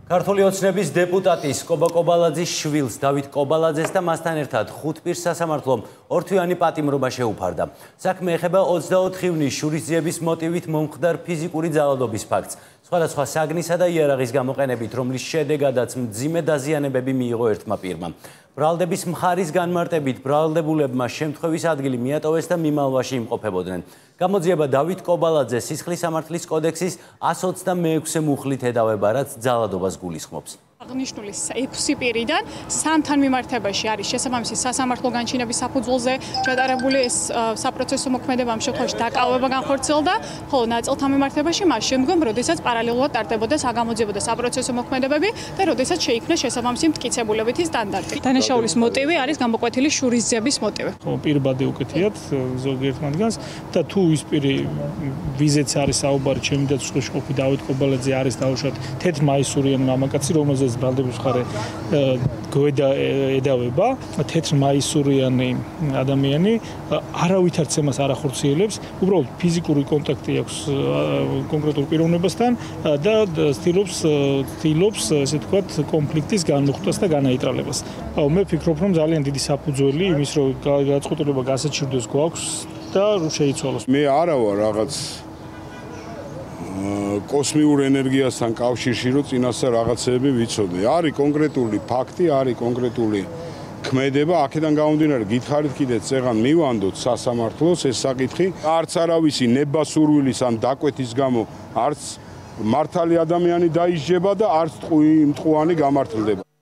ქართული ოცნების დეპუტატის კობა კობალაძის შვილს დავით კობალაძეს და მასთან ერთად 5 პირს სასამართლომ ორთვიანი პატიმრობა შეუფარდა. საქმე ეხება 24 ივნის შურისძიების მოტივით მომხდარ ფიზიკური ძალადობის ფაქტს. სხვადასხვა საგნისა და იარაღის გამოყენებით, რომლის შედეგადაც მძიმე დაზიანებები მიიღო ერთმა პირმა. ბრალდების მხარის განმარტებით ბრალდებულებმა შემთხვევის ადგილი მიატოვეს და მიმალვაში იმყოფებოდნენ. გამოძიება დავით კობალაძეს სისხლის სამართლის კოდექსის 126 მუხლით ედავება, რაც ძალადობას გულისხმობს. აღნიშნული 6 პირიდან 3-თან მიმართებაში არის შესაბამისი სასამართლო განჩინების საფუძველზე ჩატარებული ეს საპროცესო მოქმედება, ამ შემთხვევაში დაკავება განხორციელდა, ხოლო ნაწილთან მიმართებაში მას შემდგომ, როდესაც პარალელურად ტარდებოდა საგამოძიებო და საპროცესო მოქმედებები და როდესაც შეიქმნა შესაბამისი მტკიცებულებითი სტანდარტი. დანაშაულის მოტივი არის გამოკვეთილი შურისძიების მოტივი. პირბადე უკეთიათ ზოგიერთ მათგანს და თუ ის პირი ვიზეც არის საუბარი, ჩემი დაცვის ყოფი დავით კობალაძე არის დაუშვათ თეთრმაისურიანი მამაკაცი, რომელზეც ბრალდების მხარე გვედა ედავება, თეთრმაისურიანი ადამიანი არავითარ ცემას არ ახორციელებს, უბრალოდ ფიზიკური კონტაქტი აქვს კონკრეტულ პიროვნებასთან და ცდილობს ესე ვთქვათ კონფლიქტის განმუხტვას და განაიტრალებას. მე ვფიქრობ, რომ ძალიან დიდი საფუძველი იმის, რომ გადაწყვეტილება გასაჩივრდეს გვაქვს და შეიცვალოს. მე არა ვარ რაღაც კოსმიურ ენერგიასთან კავშირში, რომ წინასწარ რაღაცეები ვიცოდე. არის კონკრეტული ფაქტი, არის კონკრეტული ქმედება, აქედან გამომდინარე გითხარით კიდე წეღან მივანდოთ სასამართლოს ეს საკითხი. არც არავისი ნებასურვილის ან დაკვეთის გამო არც მართალი ადამიანი დაისჯება და არც მტყუანი გამართლდება.